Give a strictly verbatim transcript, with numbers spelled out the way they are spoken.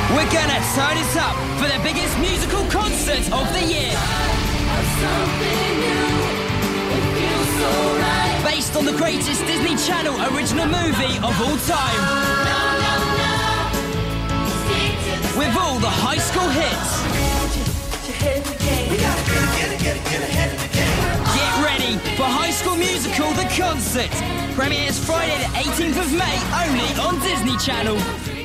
We're gonna turn it up for the biggest musical concert of the year. Based on the greatest Disney Channel original movie of all time. With all the high school hits. Get ready for High School Musical, the concert. Premieres Friday the eighteenth of May, only on Disney Channel.